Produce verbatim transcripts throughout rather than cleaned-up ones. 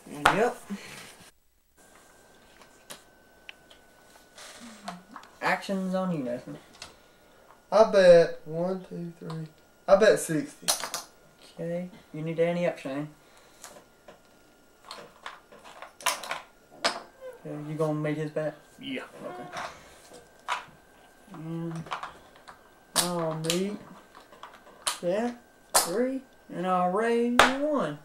Yep. Action's on you, Nathan. I bet one, two, three. I bet sixty. Okay. You need to ante up, Shane. Okay. You gonna make his bet? Yeah. Okay. And I'll meet that three, and I'll raise one.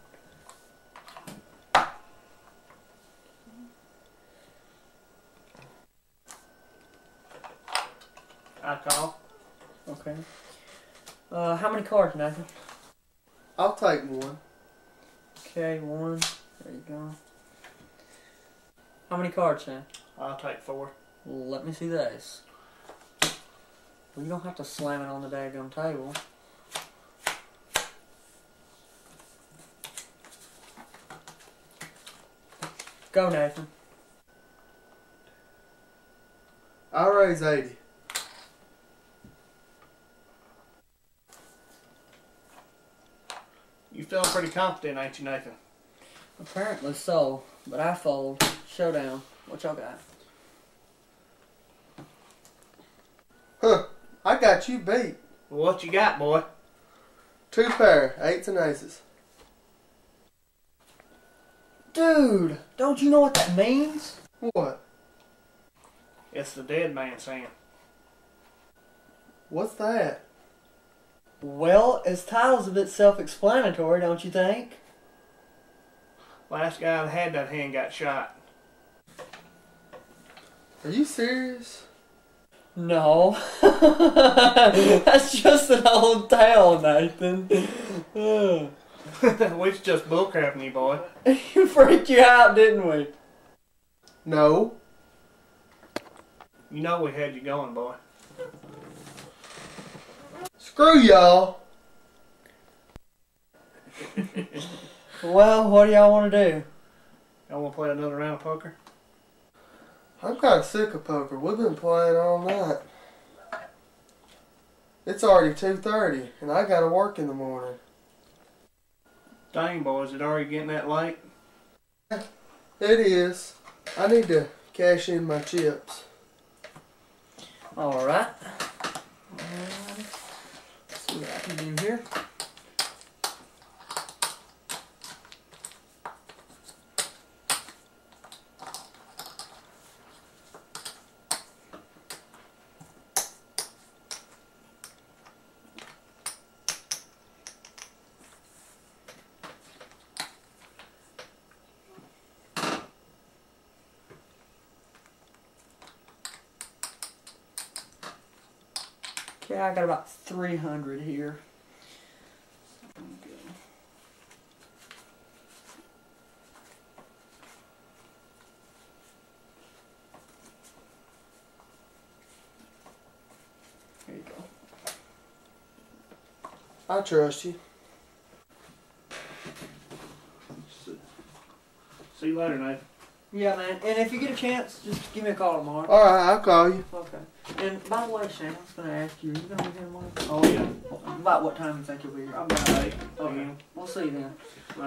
I call. Okay. Uh, how many cards, Nathan? I'll take one. Okay, one. There you go. How many cards, Shane? I'll take four. Well, let me see the ace. Well, you don't have to slam it on the daggum table. Go, Nathan. I'll raise eighty. You feeling pretty confident, ain't you, Nathan? Apparently so, but I fold. Showdown. What y'all got? Huh. I got you beat. Well, what you got, boy? Two pair, eights and aces. Dude, don't you know what that means? What? It's the dead man's hand. What's that? Well, as title's a bit self-explanatory, don't you think? Last guy that had that hand got shot. Are you serious? No. That's just an old tale, Nathan. We was just bullcrapping you, boy. You freaked you out, didn't we? No. You know we had you going, boy. Screw y'all. Well, what do y'all want to do? Y'all want to play another round of poker? I'm kind of sick of poker. We've been playing all night. It's already two thirty, and I gotta work in the morning. Dang, boy, is it already getting that late? It is. I need to cash in my chips. Alright. Let's see what I can do here. Okay, I got about three hundred here. Okay. There you go. I trust you. See you later, Nathan. Yeah, man. And if you get a chance, just give me a call tomorrow. Alright, I'll call you. Okay. And by the way, Shane, I was going to ask you, are you going to be here tomorrow? Oh, yeah. About what time do you think you'll be here? About eight. Okay. We'll see you then. Right.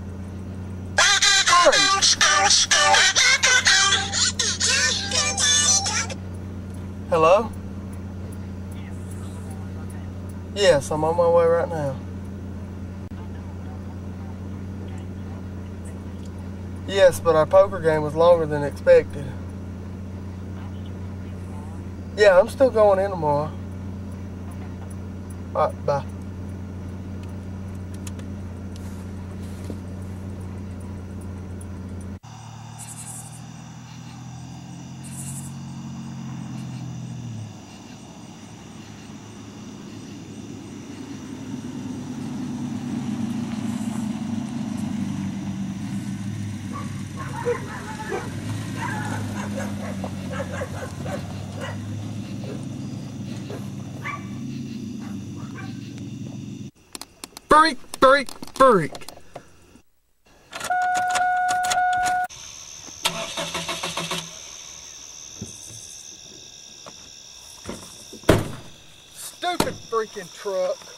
Orange. Hello? Yes, I'm on my way right now. Yes, but our poker game was longer than expected. Yeah, I'm still going in tomorrow. Alright, bye. Freak, freak, freak. Stupid freaking truck.